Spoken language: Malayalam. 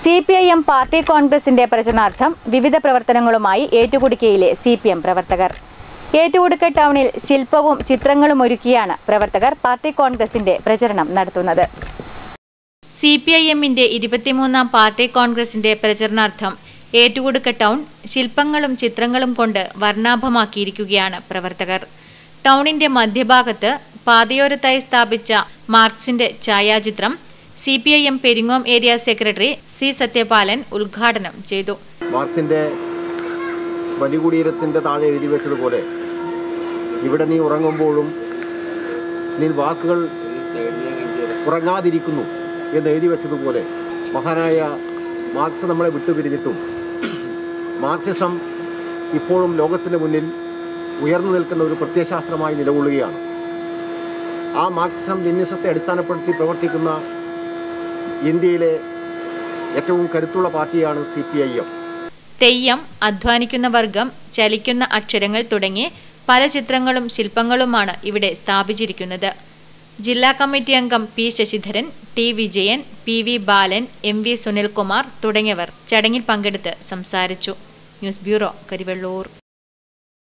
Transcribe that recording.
CPIM പാർട്ടി കോൺഗ്രസിന്റെ പ്രചരണാർത്ഥം വിവിധ പ്രവർത്തനങ്ങളുമായി ഏറ്റുകുടുക്കയിലെ CPM പ്രവർത്തകർ. ഏറ്റുകുടുക്ക ടൗണിൽ ശില്പവും ചിത്രങ്ങളും ഒരുക്കിയാണ് പ്രവർത്തകർ പാർട്ടി കോൺഗ്രസിന്റെ പ്രചരണം നടത്തുന്നത്. CPIMന്റെ 23ാം പാർട്ടി കോൺഗ്രസിന്റെ പ്രചരണാർത്ഥം ഏറ്റുകുടുക്ക ടൗൺ ശില്പങ്ങളും ചിത്രങ്ങളും കൊണ്ട് വർണ്ണാഭമാക്കിയിരിക്കുകയാണ് പ്രവർത്തകർ. ടൗണിന്റെ മധ്യഭാഗത്ത് പാതയോരത്തായി സ്ഥാപിച്ച മാർക്സിന്റെ ഛായാചിത്രം CPIM Peringom area secretary C. Sathyapalan ഉദ്ഘാടനം ചെയ്തു. മാർക്സിന്റെ വലികുടീരത്തിന്റെ താഴെ എഴുതി വെച്ചതുപോലെ ഇവിടെ നീ ഉറങ്ങുമ്പോഴും നീ വാക്കുകൾ ഉറങ്ങാതിരിക്കുന്നു എന്ന് എഴുതി വെച്ചതുപോലെ മഹാനായ മാർക്സ് നമ്മളെ വിട്ടുപിരിഞ്ഞിട്ടും മാർക്സിസം ഇപ്പോഴും ലോകത്തിന് മുന്നിൽ ഉയർന്നു നിൽക്കുന്ന ഒരു പ്രത്യയശാസ്ത്രമായി നിലകൊള്ളുകയാണ്. ആ മാർക്സിസം ലെനിനിസത്തെ അടിസ്ഥാനപ്പെടുത്തി പ്രവർത്തിക്കുന്ന ഇന്ത്യയിലെ ഏറ്റവും കരുത്തുള്ള പാർട്ടിയാണ് CPIM. തെയ്യം, അധ്വാനിക്കുന്ന വർഗം, ചലിക്കുന്ന അക്ഷരങ്ങൾ തുടങ്ങി പല ചിത്രങ്ങളും ശില്പങ്ങളുമാണ് ഇവിടെ സ്ഥാപിച്ചിരിക്കുന്നത്. ജില്ലാ കമ്മിറ്റി അംഗം P. Sasidharan, T. Vijayan, PV ബാലൻ, MV സുനിൽകുമാർ തുടങ്ങിയവർ ചടങ്ങിൽ പങ്കെടുത്ത് സംസാരിച്ചു. News bureau, Karivellur.